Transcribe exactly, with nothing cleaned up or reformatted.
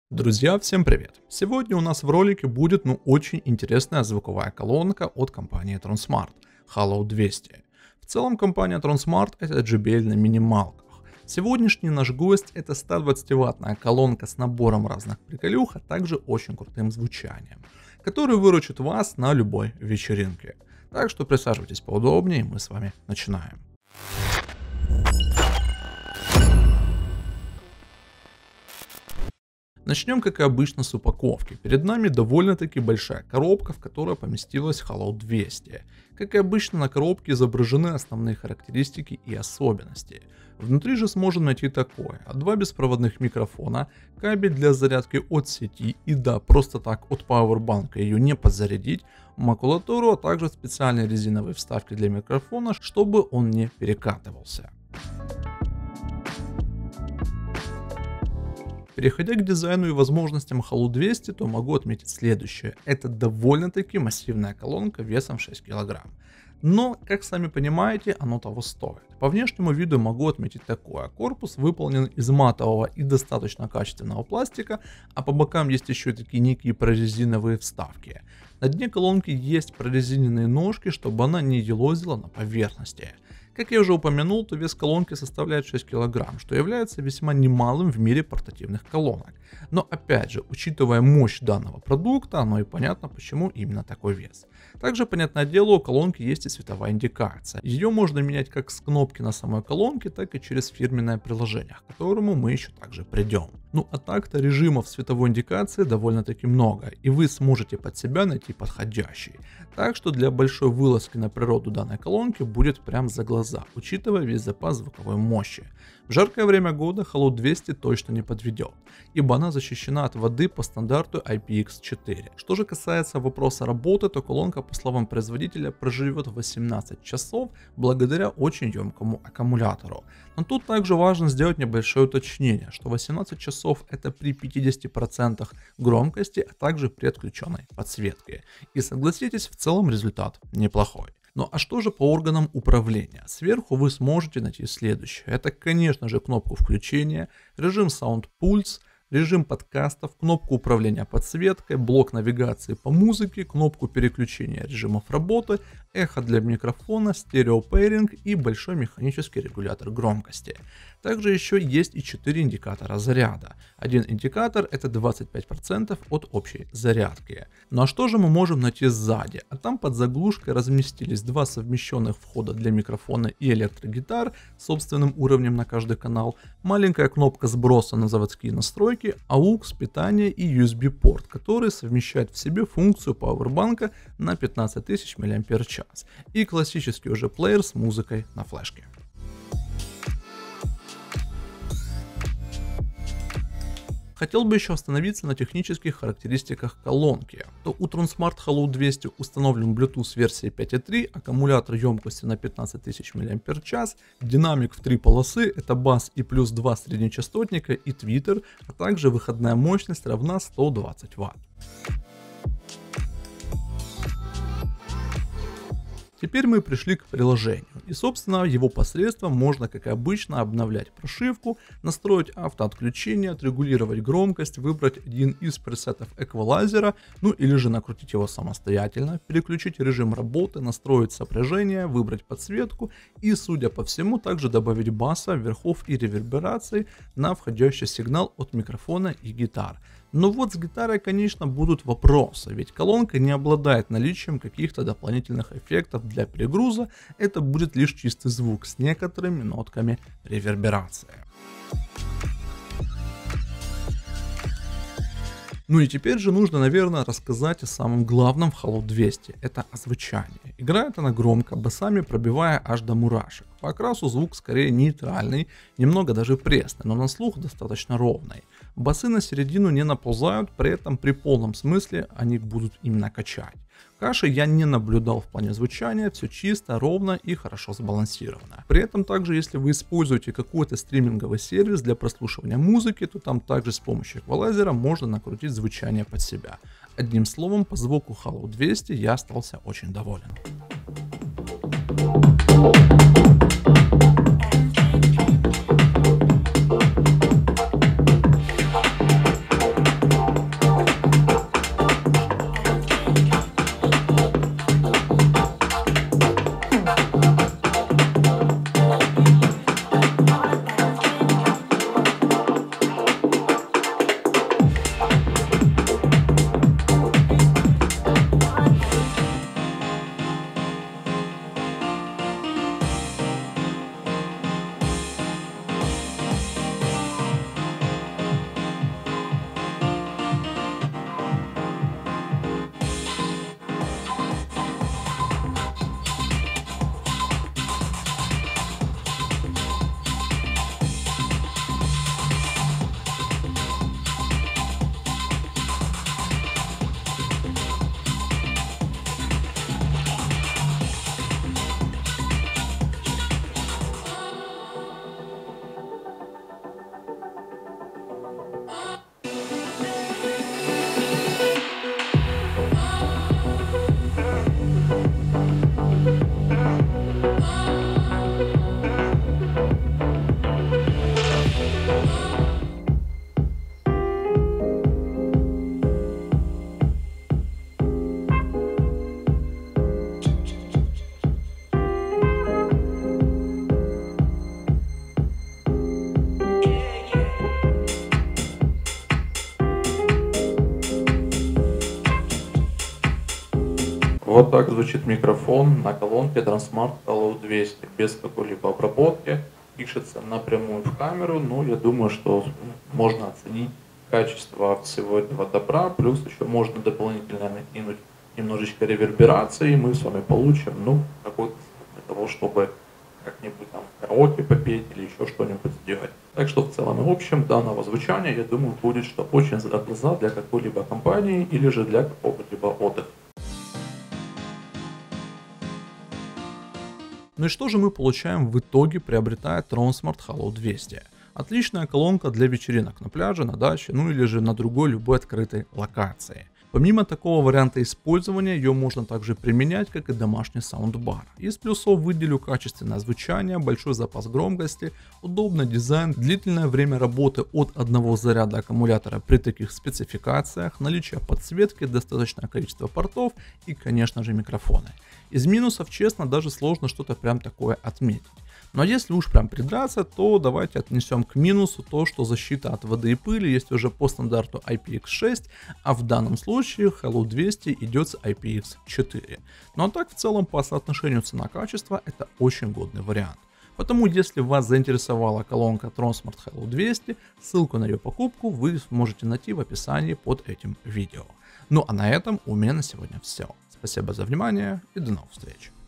Друзья, всем привет! Сегодня у нас в ролике будет ну очень интересная звуковая колонка от компании Tronsmart Hollow двести. В целом компания Tronsmart это джей би эл на минималках. Сегодняшний наш гость это ста двадцативаттная колонка с набором разных приколюх, а также очень крутым звучанием, который выручит вас на любой вечеринке. Так что присаживайтесь поудобнее, мы с вами начинаем. Начнем, как и обычно, с упаковки. Перед нами довольно-таки большая коробка, в которой поместилась Hollow двести. Как и обычно, на коробке изображены основные характеристики и особенности. Внутри же сможем найти такое: два беспроводных микрофона, кабель для зарядки от сети и да, просто так от пауэрбанка ее не подзарядить, макулатуру, а также специальные резиновые вставки для микрофона, чтобы он не перекатывался. Переходя к дизайну и возможностям Hollow двести, то могу отметить следующее. Это довольно-таки массивная колонка весом в шесть килограмм. Но, как сами понимаете, оно того стоит. По внешнему виду могу отметить такое. Корпус выполнен из матового и достаточно качественного пластика, а по бокам есть еще такие некие прорезиновые вставки. На дне колонки есть прорезиненные ножки, чтобы она не елозила на поверхности. Как я уже упомянул, то вес колонки составляет шесть килограмм, что является весьма немалым в мире портативных колонок. Но опять же, учитывая мощь данного продукта, оно и понятно, почему именно такой вес. Также, понятное дело, у колонки есть и световая индикация. Ее можно менять как с кнопки на самой колонке, так и через фирменное приложение, к которому мы еще также придем. Ну а так-то режимов световой индикации довольно-таки много, и вы сможете под себя найти подходящий. Так что для большой вылазки на природу данной колонки будет прям за глаза, учитывая весь запас звуковой мощи. В жаркое время года Hollow двести точно не подведет, ибо она защищена от воды по стандарту ай пи икс четыре. Что же касается вопроса работы, то колонка, по словам производителя, проживет восемнадцать часов благодаря очень емкому аккумулятору. Но тут также важно сделать небольшое уточнение, что восемнадцать часов это при пятидесяти процентах громкости, а также при отключенной подсветке. И согласитесь, в целом результат неплохой. Ну а что же по органам управления? Сверху вы сможете найти следующее. Это, конечно же, кнопку включения, режим Sound Pulse, режим подкастов, кнопку управления подсветкой, блок навигации по музыке, кнопку переключения режимов работы, эхо для микрофона, стереопейринг и большой механический регулятор громкости. Также еще есть и четыре индикатора заряда. Один индикатор это двадцать пять процентов от общей зарядки. Ну а что же мы можем найти сзади? А там под заглушкой разместились два совмещенных входа для микрофона и электрогитар с собственным уровнем на каждый канал, маленькая кнопка сброса на заводские настройки, аукс, питание и ю эс би порт, который совмещает в себе функцию пауэрбанка на пятнадцать тысяч мАч и классический уже плеер с музыкой на флешке. Хотел бы еще остановиться на технических характеристиках колонки. То у Tronsmart Hollow двести установлен Bluetooth версии пять и три, аккумулятор емкостью на пятнадцать тысяч мАч, динамик в три полосы, это бас и плюс два среднечастотника и твиттер, а также выходная мощность равна сто двадцать ватт. Теперь мы пришли к приложению, и собственно его посредством можно, как и обычно, обновлять прошивку, настроить автоотключение, отрегулировать громкость, выбрать один из пресетов эквалайзера, ну или же накрутить его самостоятельно, переключить режим работы, настроить сопряжение, выбрать подсветку и, судя по всему, также добавить баса, верхов и ревербераций на входящий сигнал от микрофона и гитар. Но вот с гитарой, конечно, будут вопросы, ведь колонка не обладает наличием каких-то дополнительных эффектов для перегруза, это будет лишь чистый звук с некоторыми нотками реверберации. Ну и теперь же нужно, наверное, рассказать о самом главном в Hollow двести, это о звучании. Играет она громко, басами пробивая аж до мурашек. По окрасу звук скорее нейтральный, немного даже пресный, но на слух достаточно ровный. Басы на середину не наползают, при этом при полном смысле они будут именно качать. Каши я не наблюдал в плане звучания, все чисто, ровно и хорошо сбалансировано. При этом также, если вы используете какой-то стриминговый сервис для прослушивания музыки, то там также с помощью эквалайзера можно накрутить звучание под себя. Одним словом, по звуку Hollow двести я остался очень доволен. Вот так звучит микрофон на колонке Transmart Hello двести без какой-либо обработки. Пишется напрямую в камеру, но я думаю, что можно оценить качество всего этого добра, плюс еще можно дополнительно накинуть немножечко реверберации, и мы с вами получим, ну, какой-то для того, чтобы как-нибудь там караоке попеть или еще что-нибудь сделать. Так что в целом и общем данного звучания, я думаю, будет что очень за глаза для какой-либо компании или же для какого-либо отдыха. Ну и что же мы получаем в итоге, приобретая Transmart Hello двести? Отличная колонка для вечеринок на пляже, на даче, ну или же на другой любой открытой локации. Помимо такого варианта использования, ее можно также применять как и домашний саундбар. Из плюсов выделю качественное звучание, большой запас громкости, удобный дизайн, длительное время работы от одного заряда аккумулятора при таких спецификациях, наличие подсветки, достаточное количество портов и, конечно же, микрофоны. Из минусов, честно, даже сложно что-то прям такое отметить. Но если уж прям придраться, то давайте отнесем к минусу то, что защита от воды и пыли есть уже по стандарту ай пи икс шесть, а в данном случае Hello двести идет с ай пи икс четыре. Ну а так в целом по соотношению цена-качество это очень годный вариант. Потому если вас заинтересовала колонка Transmart Hello двести, ссылку на ее покупку вы сможете найти в описании под этим видео. Ну а на этом у меня на сегодня все. Спасибо за внимание и до новых встреч.